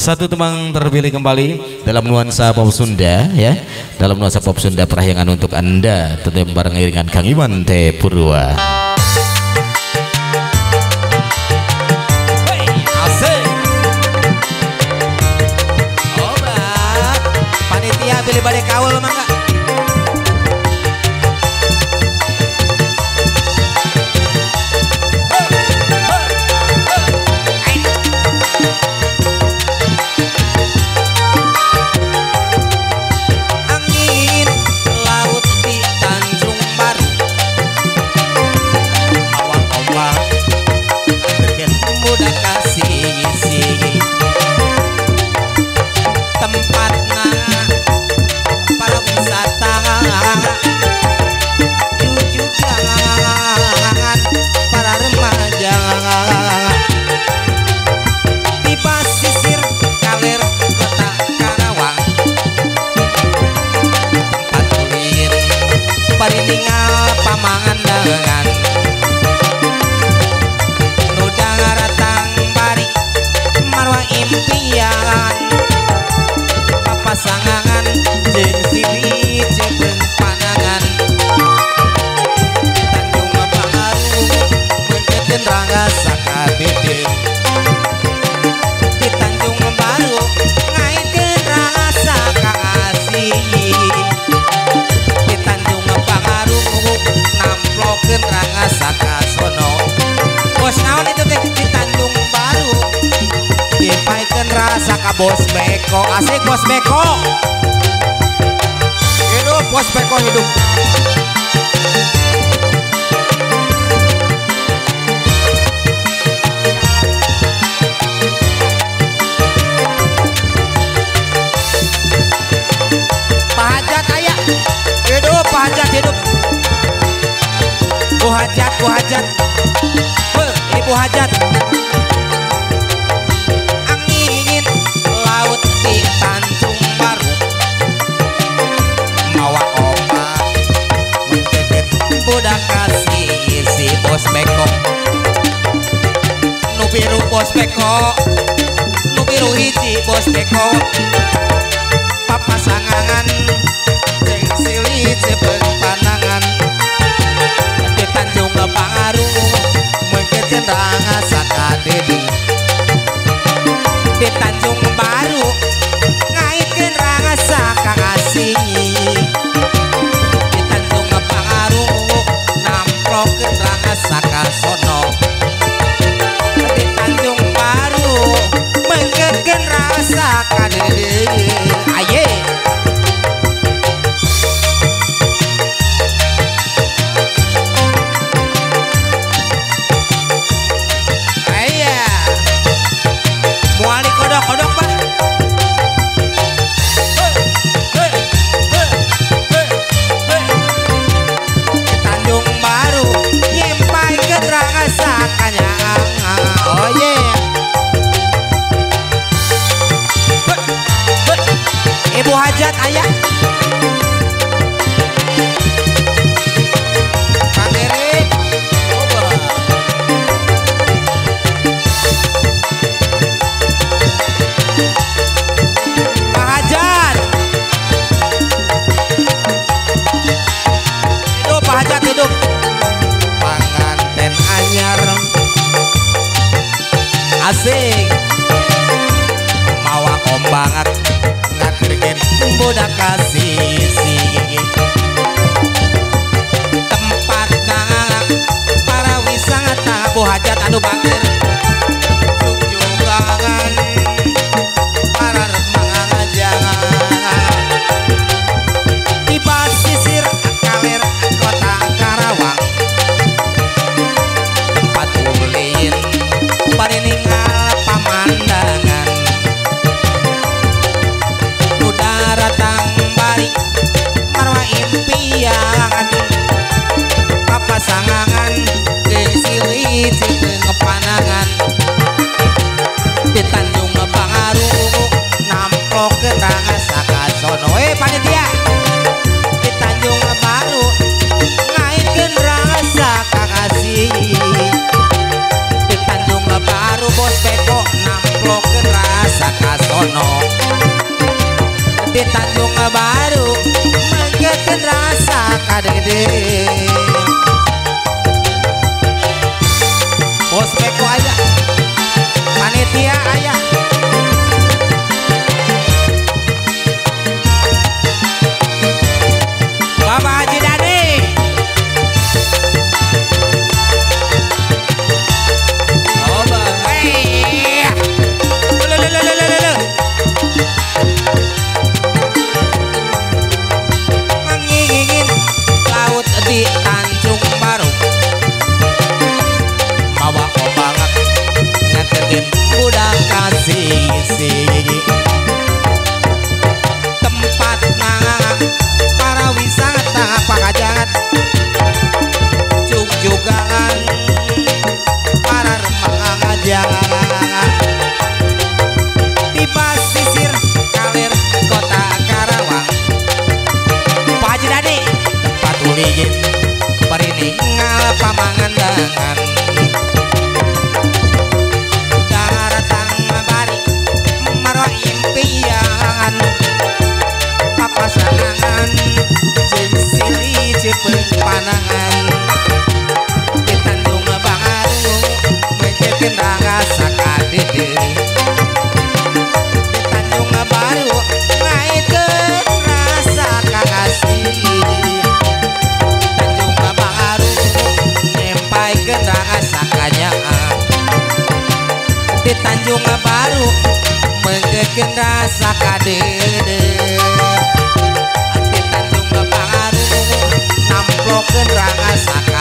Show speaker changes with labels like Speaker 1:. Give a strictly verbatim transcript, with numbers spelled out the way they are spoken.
Speaker 1: Satu temang terpilih kembali dalam nuansa pop Sunda ya. Dalam nuansa pop Sunda perahyangan untuk Anda tentunya bareng iringan Kang Iwan T. Purwa.
Speaker 2: Hey, asik. Obat. Panitia pilih balik kaul mangga. Pasangan jeung sili jeung panangan Tanjung Pangaru menceun rangga sakabede di Tanjung Baru ngaikeun rasa kaasih di Tanjung Pangaru namplokeun rangga sakasono bos naon itu teh di Tanjung Baru dipaikeun rasa ka bos Beko asik bos Beko hidup bos Beko hidup Pak Hajat aya hidup Pak Hajat hidup Bu Hajat Bu Hajat Be, Ibu Hajat di Tanjung Baru mawa obat mencedet budak kasih si bos Beko nu biru bos Beko nu biru hiji bos Beko papasangan jeung sili cebeung panangan di Tanjung Pangaru mencedet rangga sakadede di Tanjung Baru ngaikeun rangga kakasih di Tanjung Pangaru namplokeun rangga sakasono di Tanjung Baru mengkeun rasa kadede aye aya muali kodok-kodok Pak Ibu Hajat ayah Kang Erik coba Pak Hajat hidup Pak Hajat hidup panganten anyar asik mawa ombangat ngatrikeun budak kasih tempatna para wisata Bu Hajat anu bageur sungjugangan para remaja di pasisir kaler kota Karawang tempat ulin parininggal pamandangan udara tangbari marwa impian papasangan jeung sili cebeung panangan di Tanjung Pangaru namplokeun rangga sakasono we panitia di Tanjung Baru ngaikeun rangga kakasih di Tanjung Baru bos Beko namplokeun rasa kasono sono di Tanjung Baru menggekeun rasa kadede bos beko aya panitia aya Bapak Haji Dani oh baik mengingin laut di Tanjung Baru mawa banget ngeketin budak kasih sih tempat ngang para wisata pakajangan jug-jugangan para remaja di pasisir kalir kota Karawang Pak Haji Dani patuliin perininggal pamangan dengan daratang bari maro impian papasangan jeung silih cepeng panangan di Tanjung Baru mencekeun rasa kadede di Tanjung Baru ngaitkeun rasa kakasih Tanjung Baru nyempaikeun rasa kanyaan di Tanjung Baru menggekeun rasa kadede di Tanjung Baru namplokeun rasa